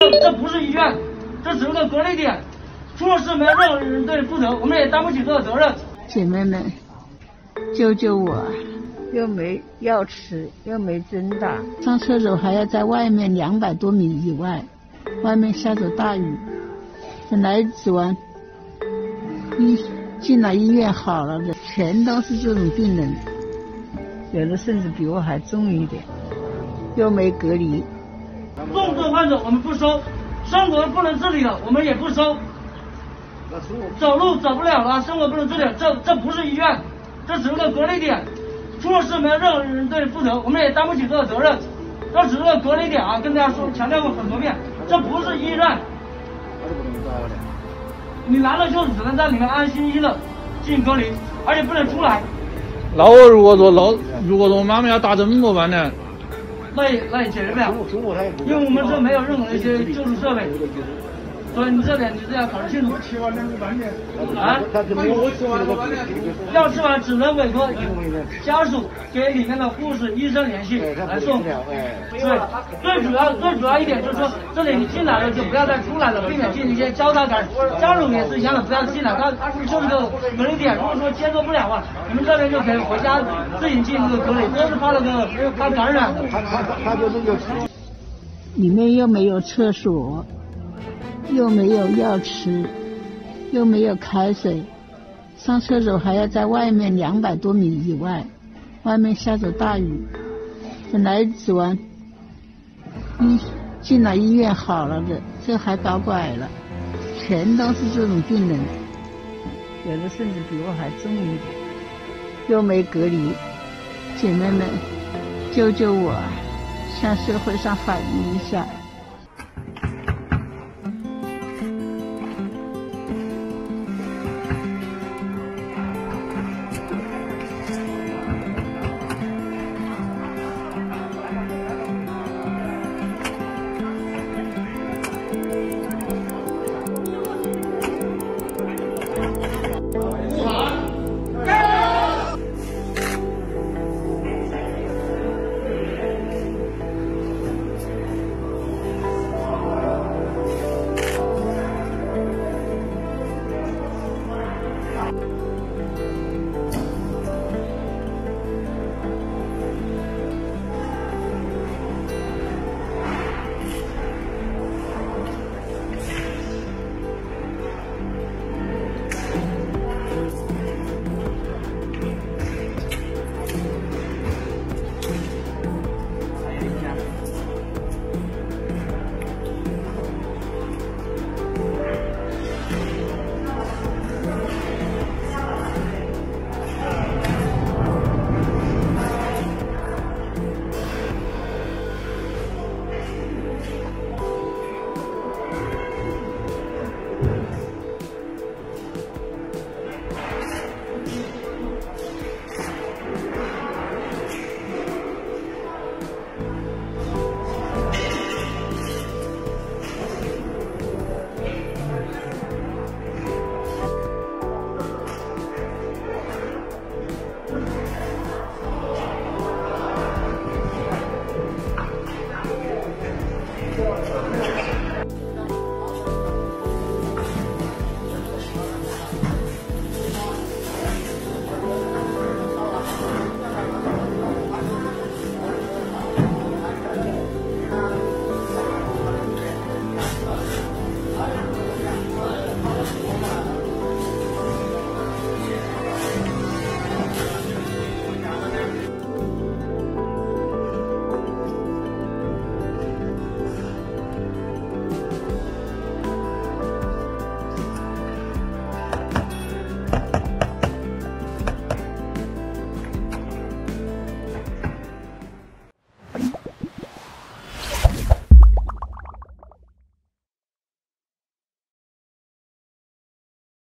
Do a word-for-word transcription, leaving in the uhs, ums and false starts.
这不是医院，这只是个隔离点，出了事没有任何人对负责，我们也担不起这个责任。 姐妹们，救救我！又没药吃，又没针打，上厕所还要在外面两百多米以外，外面下着大雨。本来指望一进了医院好了的，全都是这种病人，有的甚至比我还重一点，又没隔离。 重症患者我们不收，生活不能自理的我们也不收。走路走不了了，生活不能自理，这这不是医院，这只是个隔离点，出了事没有任何人对负责，我们也担不起这个责任。这只是个隔离点啊，跟大家说强调过很多遍，这不是医院。你来了就只能在里面安安心心的进行隔离，而且不能出来。 那我如果说老如果说我妈妈要打针怎么办呢？ 那也那也解决不了，因为我们这没有任何一些救助设备。所以你这点你这要考虑清楚。啊，要吃完只能委托家属给里面的护士、医生联系来送。对，最主要最主要一点就是说，这里你进来了就不要再出来了，避免进行一些交叉感染。家属也是一样的，不要进来，它就是个隔离点。如果说接受不了啊，你们这边就可以回家自己进行这个隔离，都是怕那个怕感染的。 里面又没有厕所。又没有药吃，又没有开水，上厕所还要在外面两百多米以外，外面下着大雨。本来指望一进了医院好了的，这还搞拐了，全都是这种病人，有的甚至比我还重一点，又没隔离。姐妹们，救救我，向社会上反映一下。